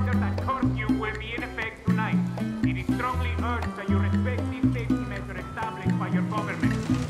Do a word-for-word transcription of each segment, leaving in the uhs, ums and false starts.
ordered that curfew will be in effect tonight. It is strongly urged that you respect these safety measures established by your government.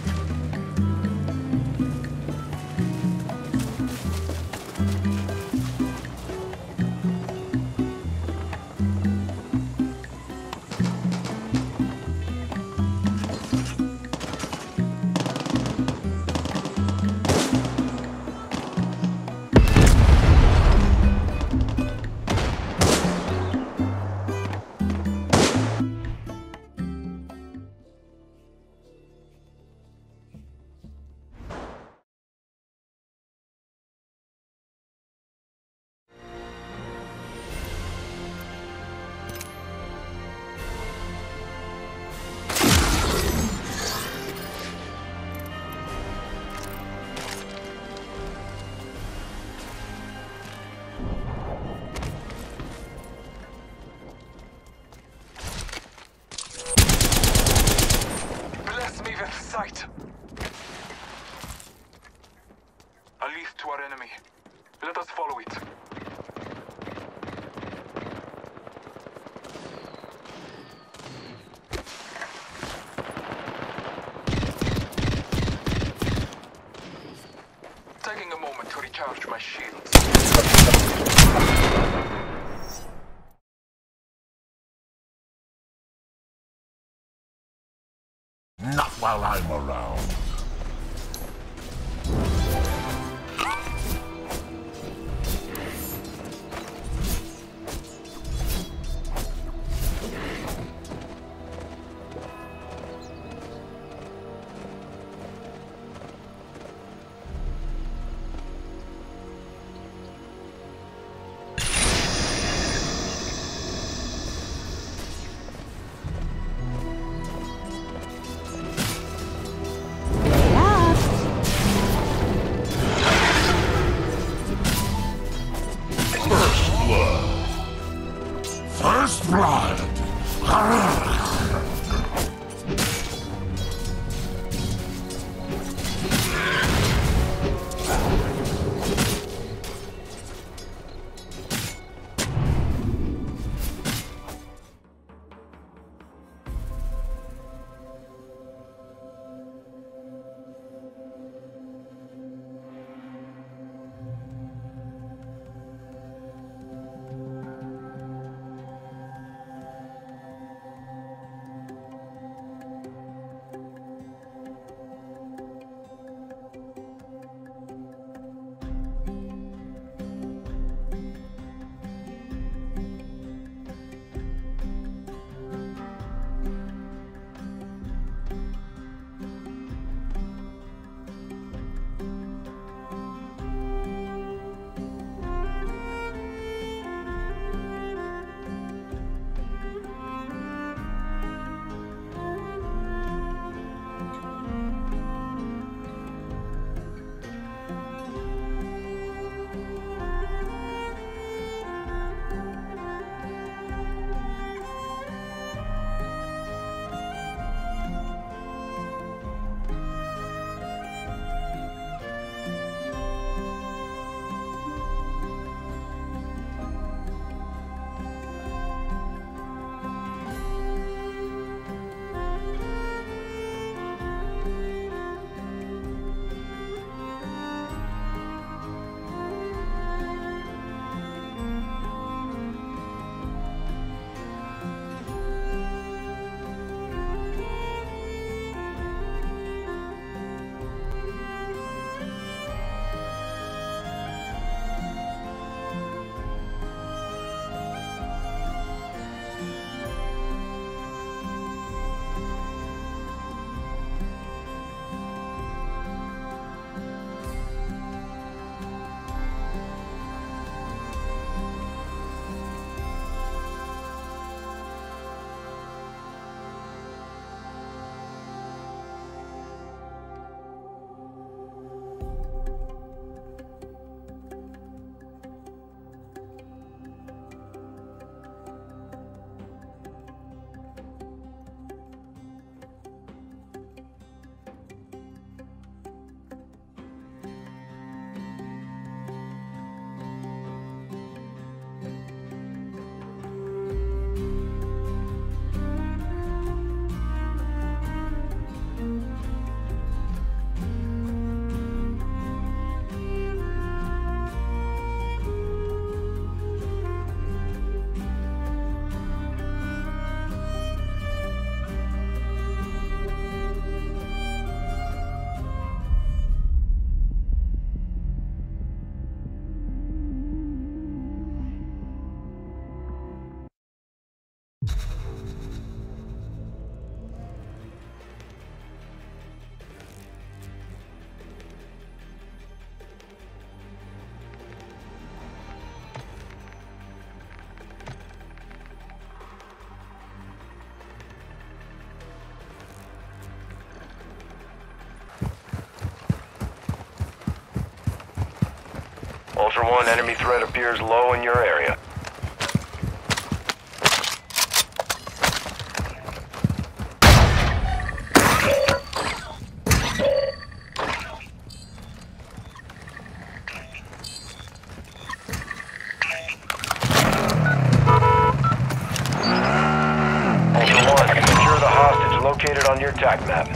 Sight. A lead to our enemy. Let us follow it. Taking a moment to recharge my shields. Not while I'm around. First blood! Ultra One, enemy threat appears low in your area. Ultra One, secure the hostage located on your attack map.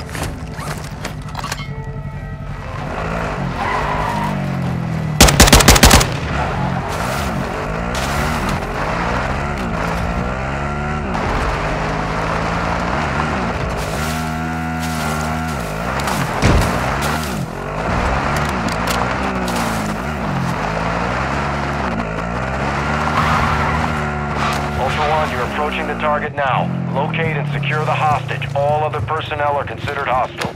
You're approaching the target now. Locate and secure the hostage. All other personnel are considered hostile.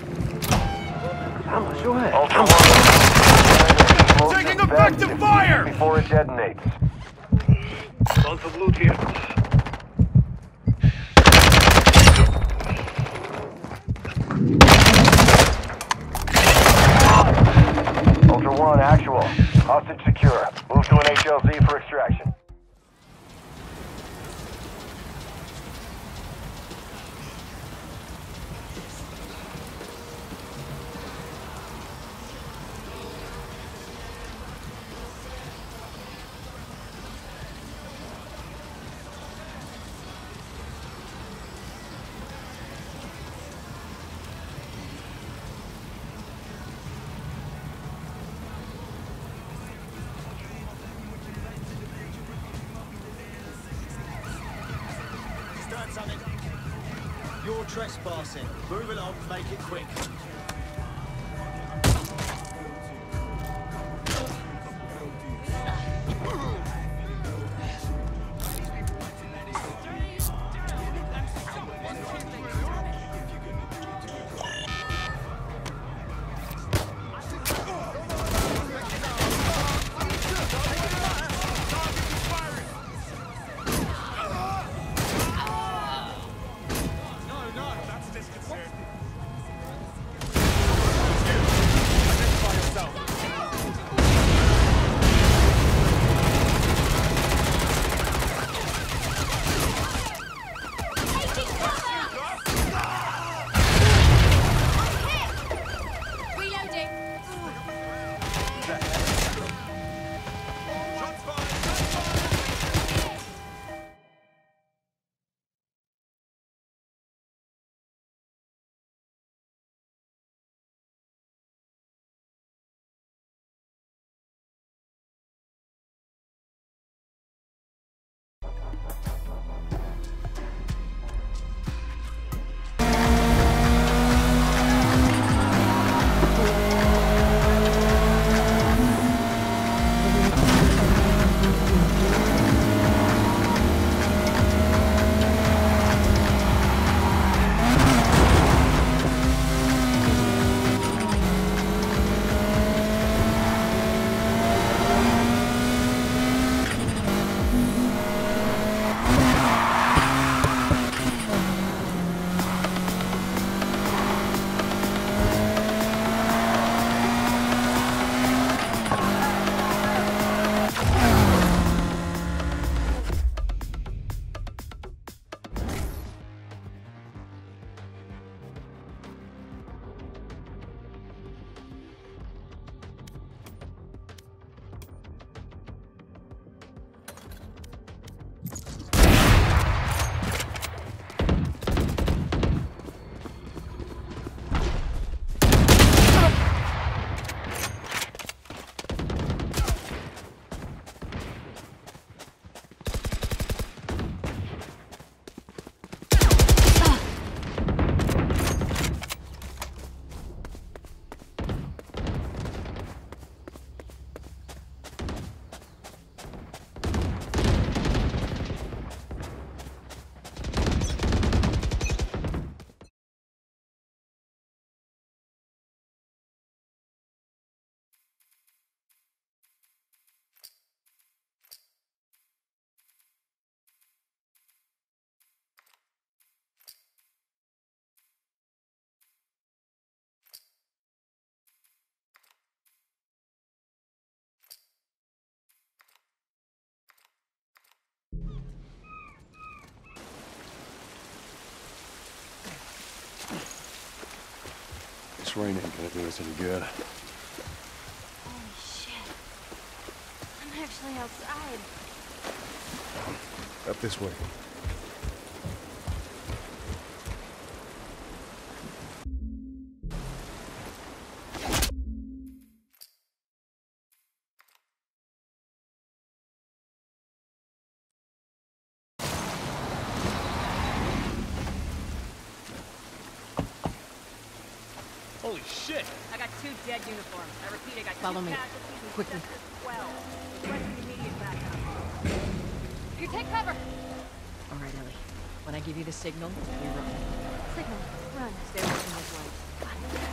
Ultra One. Taking effective fire! Before it detonates. Lots of loot here. Ultra One, actual. Hostage secure. Move to an H L Z for extraction. You're trespassing. Move along, make it quick. This rain ain't gonna do us any good. Holy shit. I'm actually outside. Up this way. Holy shit! I got two dead uniforms. I repeat, I got Follow two me. casualties in Quickly. Sector twelve. Requesting immediate backup. You take cover. All right, Ellie. When I give you the signal, we run. Signal. Run. Stay away from those lights. Got it.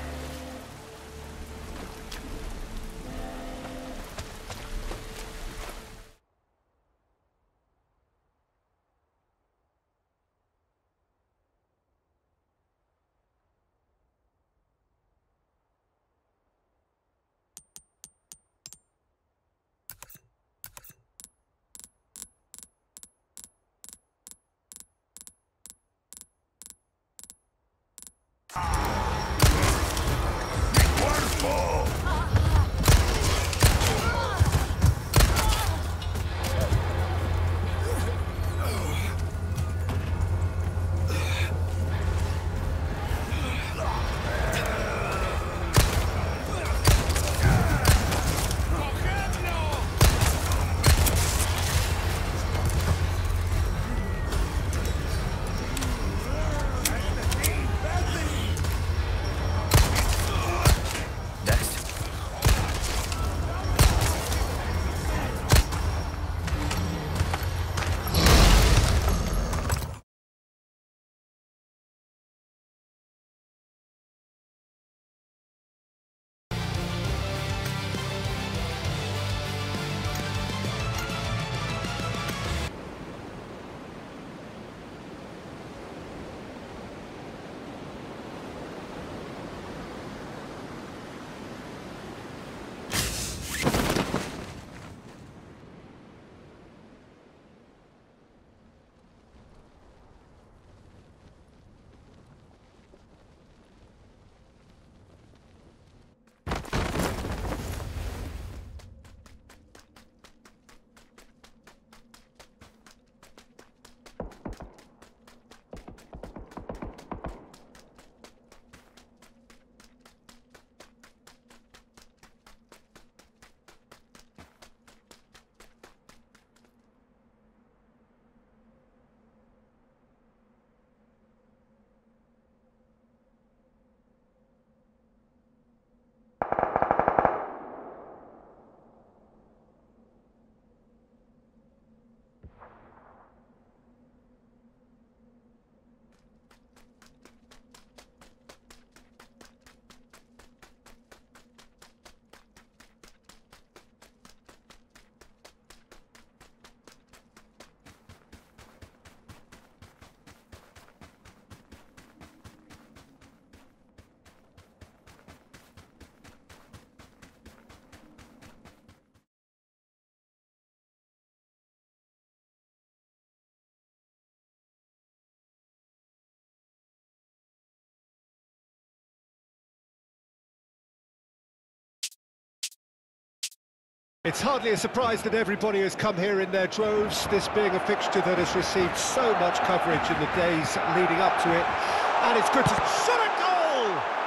It's hardly a surprise that everybody has come here in their droves, this being a fixture that has received so much coverage in the days leading up to it. And it's good to shot a goal!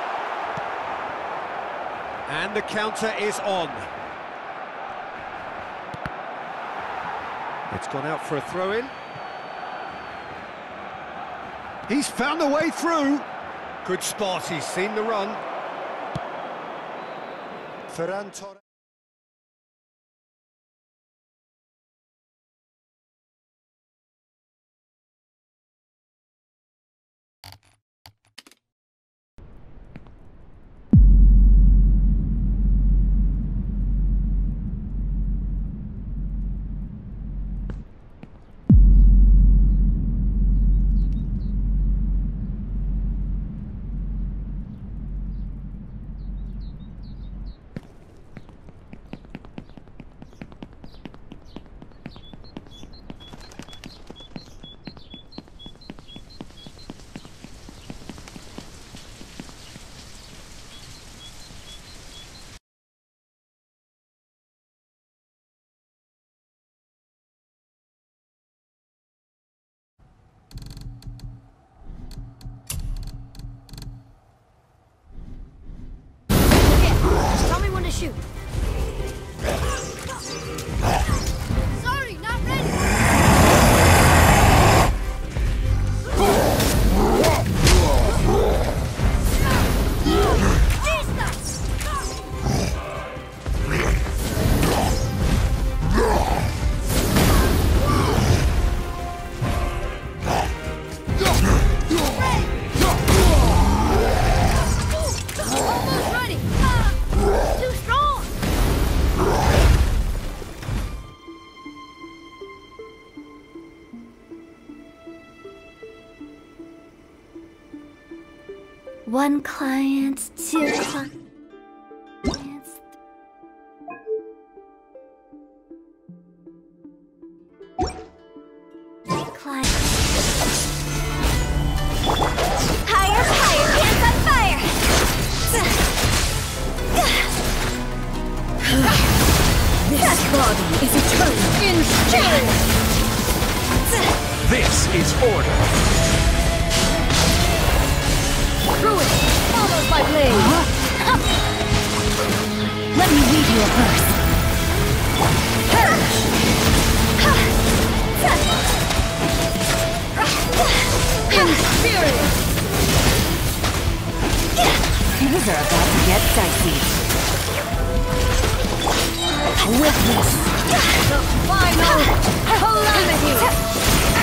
And the counter is on. It's gone out for a throw-in. He's found the way through. Good spot, he's seen the run. Ferran Torres. Shoot. Sorry, not ready. Almost ready. Too strong. One client, two clients. Three clients. Higher, higher, hands on fire! This body is eternal in chains! This is order. Ruin! Follows my blade! Let me read you a verse. In spirit! Things are about to get dicey. Witness the final calamity!